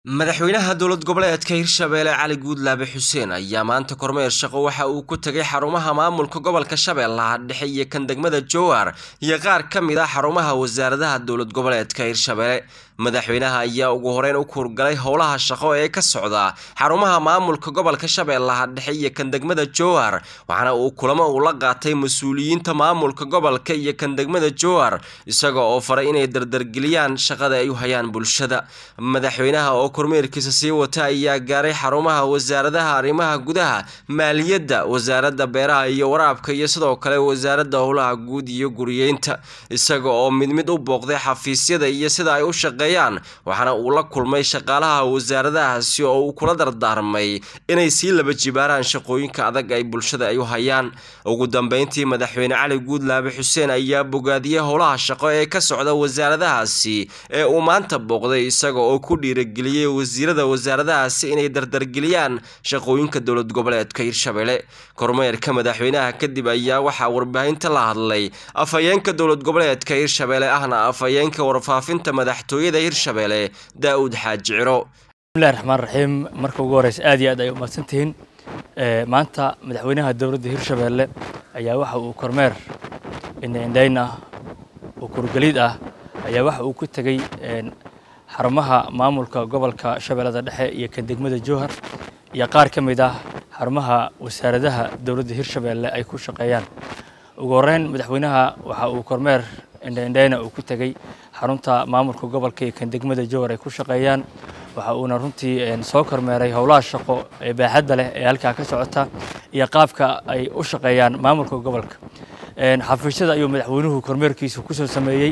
madaxweynaha dowlad goboleedka Hirshabelle Cali Guudlaabe Xuseen ayaa maanta kormeer shaqo waxa uu ku tagay xarumaha maamulka gobolka Shabeellaha Dhexe iyo kan degmada Jowhar iyo qaar ka mid ah xarumaha wasaaradaha dowlad goboleedka Hirshabelle. madaxweynaha ayaa ugu horeyn u kurgalay howlaha shaqo ee ka socda xarumaha maamulka gobolka Shabeellaha Dhexe iyo kan degmada Jowhar, waxaana uu kulamo u la qaatay mas'uuliyiinta maamulka gobolka iyo kan degmada Jowhar isaga oo faray inay dardargeliyaan shaqada ay u hayaan bulshada. madaxweynaha oo kormeerkiisa sii wata ayaa gaaray xarumaha wasaaradaha arrimaha gudaha, maaliyadda, wasaaradda beeraha iyo waraabka iyo sidoo kale wasaaradda howlaha guud iyo guriyeynta, isaga oo mid u booqday xafiisyada iyo sida ay u shaqeeyaan, waxaana uu la kulmay shaqaalaha wasaaradahaasi oo uu kula dardaarmay inay sii laba jibaaraan shaqooyinka adag ay bulshada ay u hayaan. ugu dambeyntii madaxweyne Cali Guudlaabe Xuseen ayaa bogaadiyay howlaha shaqo ee ka socda wasaaradahaasi ee uu maanta booqday isaga oo ku dhiirigeliyay wasiirada wasaaradahaasi inay dardargeliyaan shaqooyinka dowlad goboleedka Hirshabelle. kormeerka madaxweynaha kadib ayaa waxa warbaahinta la hadlay afhayeenka dowlad goboleedka Hirshabelle ahna afhayeenka warfaafinta madaxtooyada Hirshabelle Daawud Xaaji Ciro. bismillaahi raxmaani raxiim. marka ugu horeysa aad iyo aad ay u mahadsantihiin. maanta madaxweynaha dowladda Hirshabelle ayaa waxa uu kormeer indhayn ah oo kurgalid ah ayaa waxa uu ku tagay xarumaha maamulka gobolka Shabeellada Dhexe iyo kan degmada Jowhar iyo qaar ka mid ah xarumaha wasaaradaha dowladda Hirshabelle ay ku shaqeeyaan. ugu horeyn madaxweynaha waxa uu kormeer indhayn uu ku tagay xarunta maamulka gobolka iyo kan degmada Jowhar ay ku shaqeeyaan. waxa uu runtii soo kormeeray howlaha shaqo ee baaxadda leh ee halka ka socota iyo qaabka ay u shaqeeyaan maamulka gobolka. xafiisyada ayuu madaxweynuhu kormeerkiisa ku soo sameeyay.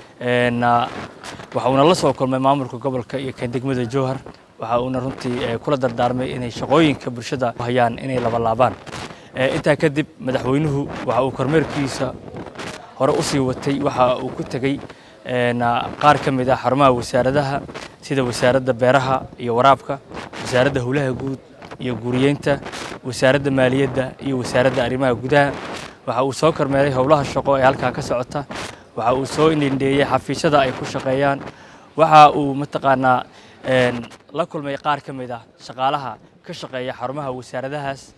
waxa uu la soo kulmay maamulka gobolka iyo kan degmada Jowhar. waxa uu runtii kula dardaarmay inay shaqooyinka bulshada hayaan inay laba laabaan. inta kadib madaxweynuhu waxa uu kormeerkiisa hore u sii watay. waxa uu ku tagay qaar ka mid ah xarumaha wasaaradaha sida wasaaradda beeraha iyo waraabka, wasaaradda howlaha guud iyo guriyeynta, wasaaradda maaliyadda iyo wasaaradda arrimaha gudaha. waxa uu soo kormeeray howlaha shaqo ee halka ka socota. waxa uu soo indheeyay xafiisyada ay ku shaqeeyaan. waxa uu mataqaanaa la kulmay qaar ka mid ah shaqaalaha ka shaqeeya xarumaha wasaaradahaas.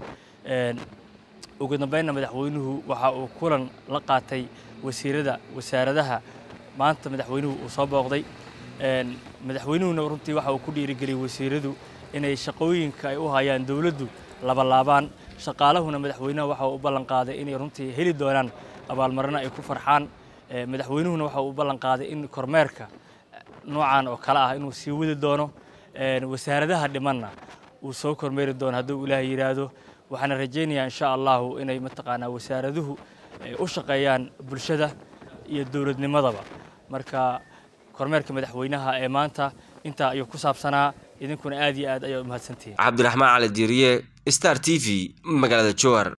ugu dambeynna madaxweynuhu waxa uu kulan la qaatay wasaaradaha maanta madaxweynuhu uu soo booqday. madaxweynuhuna runtii waxa uu ku dhiirigeliyay wasiiradu inay shaqooyinka ay u hayaan dawladdu laba laabaan. shaqaalahuna madaxweynaha waxa uu ballan qaaday inay runtii heli doonaan abaalmarino ay ku farxaan. madaxweynuhuna waxa uu ballan qaaday in kormeerka noocan oo kala ah inuu sii wadi doono. wasaaradaha dhimanna uu soo kormeeri doono hadduu Ilaahay yiraahdo. waxaan rajaynayaa insha Allah inay mataqaanaa wasaaraduhu u shaqeeyaan bulshada iyo dawladnimadaba. marka kormeerka madaxweynaha ee maanta inta ayuu ku saabsanaa. idinkuna aad iyo aad ayay u mahadsantihiin. Cabdiraxmaan Cali Diiriye, Star TV, magaalada Jowhar.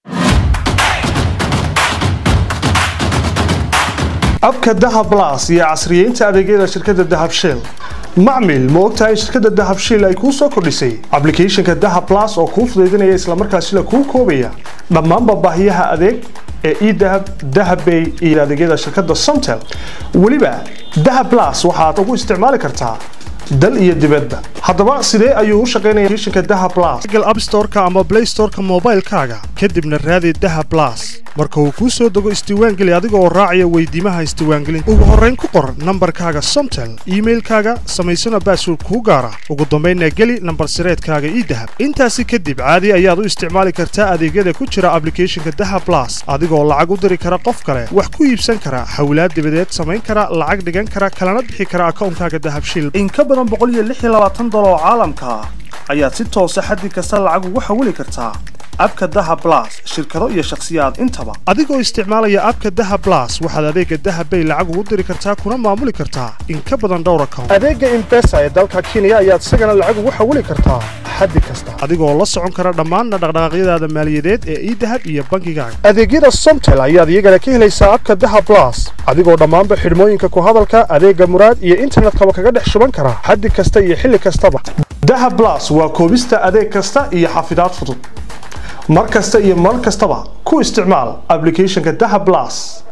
abka Dahab Plus iyo casriyeynta adeegyada shirkadda Dahab Shell. macmil ma ogtahay shirkadda Dahab Shell ay ku soo kordhisay application-ka Dahab Plus oo kuu fududeynaya isla markaasina kuu koobaya dhammaan baahiyaha adeeg ee eDahab, Dahab Pay iyo adeegyada shirkadda Somtel. waliba Dahab Plus waxaad ugu isticmaali kartaa dal iyo dibadda. haddaba sidee ayuu u shaqeynayaa application-ka Dahab Plus? Google App Store-ka ama Play Store-ka mobile-kaaga, kadibna raadi Dahab Plus. marka uu ku soo dago isdiiwaangeli adiga oo raacaya weydiimaha isdiiwaangelinta. ugu horreyn ku qor nambarkaaga Somtel, email-kaaga, samaysana password kuu gaara. ugu dambeynna geli nambar sireedkaaga eDahab. intaasi kadib caadi ayaad u isticmaali kartaa adeegyada ku jira application-ka Dahab Plus adigoo lacag u diri kara qof kale, wax ku iibsan kara, hawlaad dibadeed samayn kara, lacag dhigan kara, kalana bixi kara account-kaaga Dahab Shell. in ka badan $126 oo caalamka ayaad si toos ah xaddi kasta lacag ugu xawili kartaa abka Dahab Plus, shirkado iyo shakhsiyaad intaba. adigoo isticmaalaya abka Dahab Plus waxaad adeega Dahab Pay lacag ugu diri kartaa kuna maamuli kartaa in ka badan dhowr account. adeega M-Pesa ee dalka Kenya ayaad isagana lacag ugu xawili kartaa xaddi kasta adigoo la socon kara dhammaan dhaqdhaqaaqyadaada maaliyadeed ee eDahab iyo bangigaaga. adeegyada Somtel ayaad iyagana ka helaysaa abka Dahab Plus adigoo dhammaanba xidhmooyinka ku hadalka, adeega muraad iyo internetka kaga dhex shuban kara xaddi kasta iyo xilli kastaba. Dahab Plus waa koobista adeeg kasta iyo xafidaad fudud. mar kasta iyo mar kastaba ku isticmaal application-ka Dahab Plus.